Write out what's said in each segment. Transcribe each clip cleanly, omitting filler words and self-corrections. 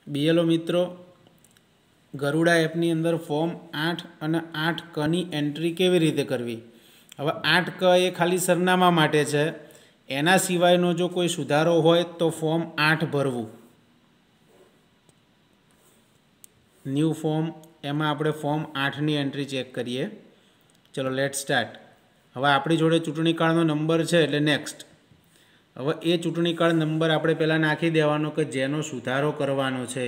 BLO મિત્રો, ગરુડા એપની અંદર ફોર્મ 8 અને 8ક ની એન્ટ્રી કેવી રીતે કરવી? હવે 8ક એ ખાલી સરનામા માટે છે. એના સિવાયનો જો કોઈ સુધારો હોય તો ફોર્મ 8 ભરવું. ન્યૂ ફોર્મ, એમાં આપણે ફોર્મ 8ની એન્ટ્રી ચેક કરીએ. ચલો લેટ સ્ટાર્ટ. હવે આપણી જોડે ચૂંટણી કાર્ડનો નંબર છે એટલે નેક્સ્ટ. હવે એ ચૂંટણી કાર્ડ નંબર આપણે પહેલાં નાખી દેવાનો કે જેનો સુધારો કરવાનો છે.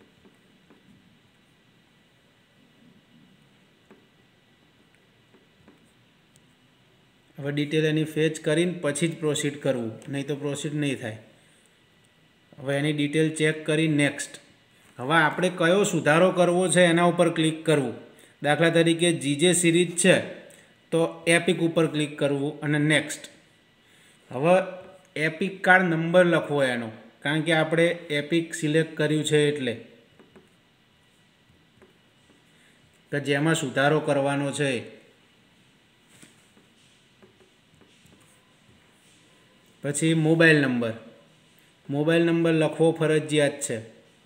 હવે ડિટેલ એની ફેચ કરીને પછી જ પ્રોસીડ કરવું, નહીં તો પ્રોસીડ નહીં થાય. હવે એની ડિટેલ ચેક કરી નેક્સ્ટ. હવે આપણે કયો સુધારો કરવો છે એના ઉપર ક્લિક કરવું. દાખલા તરીકે જીજે સિરીઝ છે તો એપિક ઉપર ક્લિક કરવું અને નેક્સ્ટ. હવે એપિક કાર્ડ નંબર લખવો એનો, કારણ કે આપણે એપિક સિલેક્ટ કર્યું છે એટલે કે જેમાં સુધારો કરવાનો છે. પછી મોબાઈલ નંબર લખવો ફરજિયાત છે.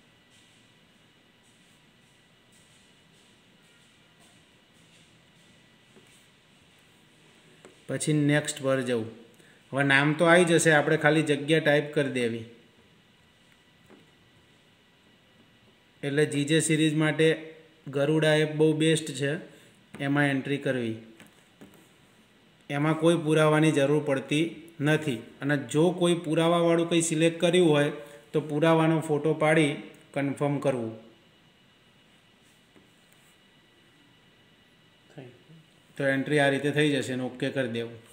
પછી નેક્સ્ટ પર જવું. હવે નામ તો આવી જશે, આપણે ખાલી જગ્યા ટાઈપ કરી દેવી. એટલે જીજે સિરીઝ માટે ગરુડા એપ બહુ બેસ્ટ છે, એમાં એન્ટ્રી કરવી. એમાં કોઈ પુરાવાની જરૂર પડતી નથી. અને જો કોઈ પુરાવાવાળું કંઈ સિલેક્ટ કર્યું હોય તો પુરાવાનો ફોટો પાડી કન્ફર્મ કરવું. તો એન્ટ્રી આ રીતે થઈ જશે અને ઓકે કરી દેવું.